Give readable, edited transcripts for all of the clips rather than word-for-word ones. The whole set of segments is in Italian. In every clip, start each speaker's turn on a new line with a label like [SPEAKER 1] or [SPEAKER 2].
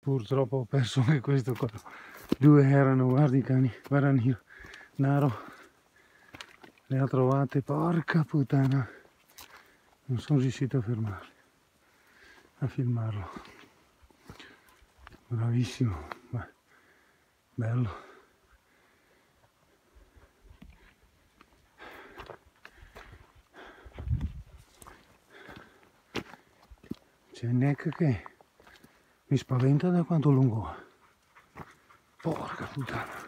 [SPEAKER 1] Purtroppo ho perso anche questo qua. 2 erano, guardi i cani, guarda Naro, le ha trovate, porca puttana. Non sono riuscito a fermarli, a filmarlo. Bravissimo, beh, bello. C'è Neck che mi spaventa da quanto lungo è. Porca puttana.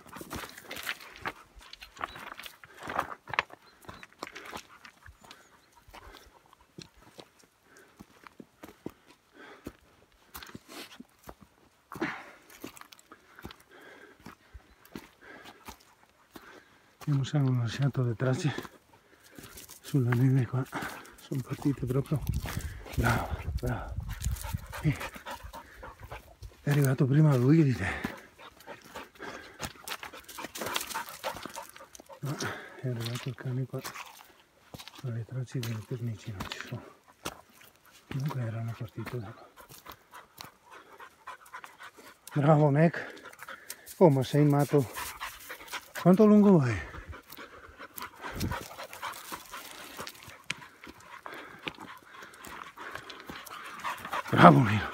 [SPEAKER 1] Abbiamo sempre lasciato le tracce sulla neve qua. Sono partite proprio. Bravo, bravo. È arrivato prima lui di te. No, è arrivato il cane qua. Ma le tracce delle pernici non ci sono. Comunque erano partite da qua. Bravo Neck. Oh, ma sei matto. Quanto lungo vai? Bravo Nino.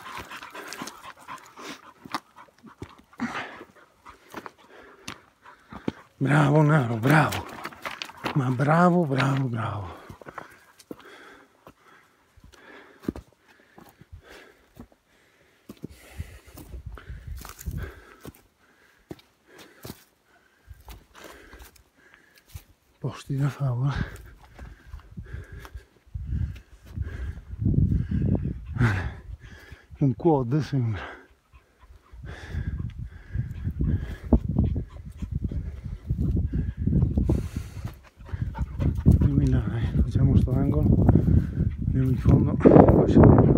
[SPEAKER 1] Bravo Naro, bravo. Ma bravo, bravo, bravo. Posti da favola. Un quad sembra. Andiamo là, facciamo sto angolo, andiamo in fondo, poi saliamo.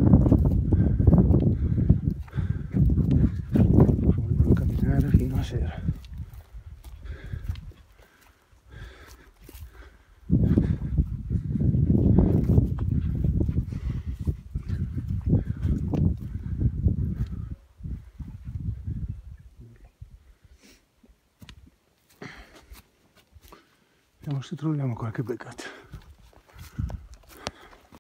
[SPEAKER 1] Voglio camminare fino a sera. Vediamo se troviamo qualche beccata.